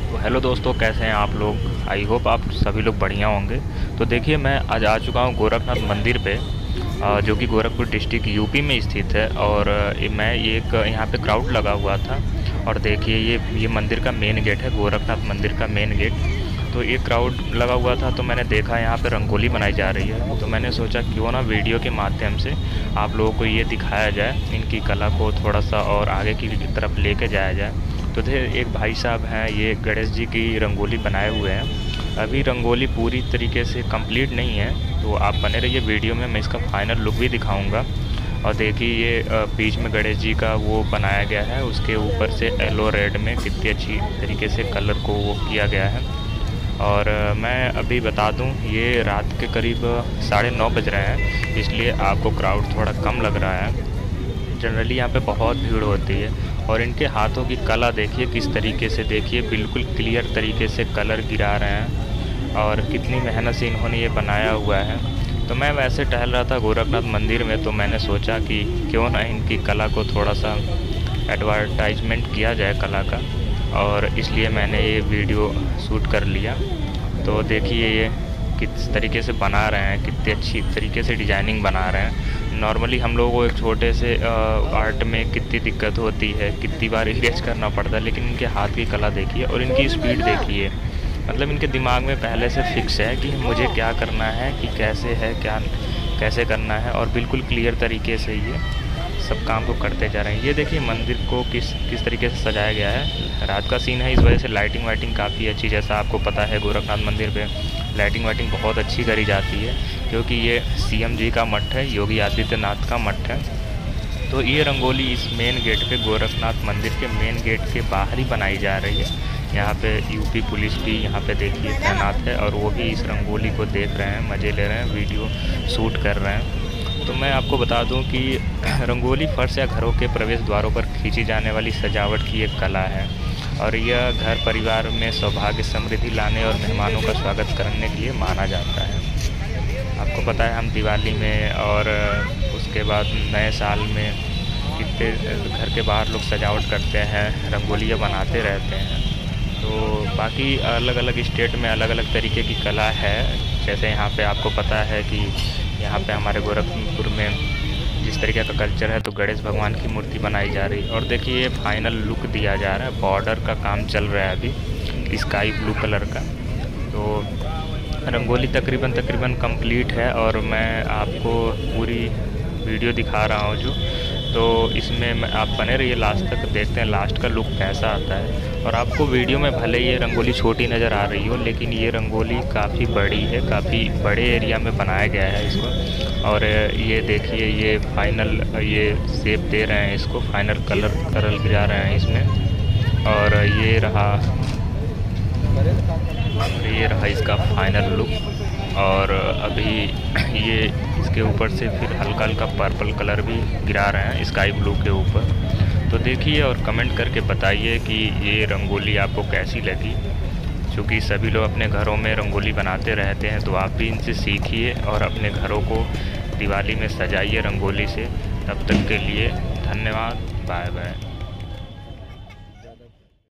तो हेलो दोस्तों, कैसे हैं आप लोग। आई होप आप सभी लोग बढ़िया होंगे। तो देखिए, मैं आज आ चुका हूँ गोरखनाथ मंदिर पे, जो कि गोरखपुर डिस्ट्रिक्ट यूपी में स्थित है। और मैं ये एक यहाँ पे क्राउड लगा हुआ था। और देखिए, ये मंदिर का मेन गेट है, गोरखनाथ मंदिर का मेन गेट। तो ये क्राउड लगा हुआ था, तो मैंने देखा यहाँ पे रंगोली बनाई जा रही है। तो मैंने सोचा क्यों ना वीडियो के माध्यम से आप लोगों को ये दिखाया जाए, इनकी कला को थोड़ा सा और आगे की तरफ लेके जाया जाए। तो थे एक भाई साहब हैं, ये गणेश जी की रंगोली बनाए हुए हैं। अभी रंगोली पूरी तरीके से कंप्लीट नहीं है, तो आप बने रहिए वीडियो में, मैं इसका फाइनल लुक भी दिखाऊंगा। और देखिए, ये बीच में गणेश जी का वो बनाया गया है, उसके ऊपर से येलो रेड में कितनी अच्छी तरीके से कलर को वो किया गया है। और मैं अभी बता दूं, ये रात के करीब 9:30 बज रहे हैं, इसलिए आपको क्राउड थोड़ा कम लग रहा है। जनरली यहाँ पे बहुत भीड़ होती है। और इनके हाथों की कला देखिए किस तरीके से, देखिए बिल्कुल क्लियर तरीके से कलर गिरा रहे हैं और कितनी मेहनत से इन्होंने ये बनाया हुआ है। तो मैं वैसे टहल रहा था गोरखनाथ मंदिर में, तो मैंने सोचा कि क्यों ना इनकी कला को थोड़ा सा एडवर्टाइजमेंट किया जाए कला का, और इसलिए मैंने ये वीडियो शूट कर लिया। तो देखिए, ये किस तरीके से बना रहे हैं, कितनी अच्छी तरीके से डिजाइनिंग बना रहे हैं। नॉर्मली हम लोगों को एक छोटे से आर्ट में कितनी दिक्कत होती है, कितनी बार इरेज करना पड़ता है, लेकिन इनके हाथ की कला देखिए और इनकी स्पीड देखिए। मतलब इनके दिमाग में पहले से फिक्स है कि मुझे क्या करना है, कि कैसे है, क्या कैसे करना है, और बिल्कुल क्लियर तरीके से ये सब काम को करते जा रहे हैं। ये देखिए मंदिर को किस तरीके से सजाया गया है। रात का सीन है, इस वजह से लाइटिंग वाइटिंग काफ़ी अच्छी, जैसा आपको पता है गोरखनाथ मंदिर पे लाइटिंग वाइटिंग बहुत अच्छी करी जाती है, क्योंकि ये सीएम जी का मठ है, योगी आदित्यनाथ का मठ है। तो ये रंगोली इस मेन गेट पे, गोरखनाथ मंदिर के मेन गेट के बाहर ही बनाई जा रही है। यहाँ पे यूपी पुलिस भी यहाँ पे देखिए तैनात है, और वो भी इस रंगोली को देख रहे हैं, मज़े ले रहे हैं, वीडियो शूट कर रहे हैं। तो मैं आपको बता दूं कि रंगोली फर्श या घरों के प्रवेश द्वारों पर खींची जाने वाली सजावट की एक कला है, और यह घर परिवार में सौभाग्य समृद्धि लाने और मेहमानों का स्वागत करने के लिए माना जाता है। आपको पता है, हम दिवाली में और उसके बाद नए साल में कितने घर के बाहर लोग सजावट करते हैं, रंगोलियाँ बनाते रहते हैं। तो बाकी अलग अलग स्टेट में अलग अलग तरीके की कला है। जैसे यहाँ पे आपको पता है कि यहाँ पे हमारे गोरखपुर में जिस तरीके का कल्चर है, तो गणेश भगवान की मूर्ति बनाई जा रही है। और देखिए, ये फाइनल लुक दिया जा रहा है, बॉर्डर का काम चल रहा है अभी स्काई ब्लू कलर का। तो रंगोली तकरीबन कंप्लीट है, और मैं आपको पूरी वीडियो दिखा रहा हूँ तो इसमें आप बने रहिए लास्ट तक, देखते हैं लास्ट का लुक कैसा आता है। और आपको वीडियो में भले ये रंगोली छोटी नज़र आ रही हो, लेकिन ये रंगोली काफ़ी बड़ी है, काफ़ी बड़े एरिया में बनाया गया है इसको। और ये देखिए, ये फाइनल ये शेप दे रहे हैं इसको, फाइनल कलर गिरा रहे हैं इसमें। और ये रहा इसका फाइनल लुक। और अभी ये इसके ऊपर से फिर हल्का हल्का पर्पल कलर भी गिरा रहे हैं स्काई ब्लू के ऊपर। तो देखिए और कमेंट करके बताइए कि ये रंगोली आपको कैसी लगी। क्योंकि सभी लोग अपने घरों में रंगोली बनाते रहते हैं, तो आप भी इनसे सीखिए और अपने घरों को दिवाली में सजाइए रंगोली से। तब तक के लिए धन्यवाद, बाय बाय।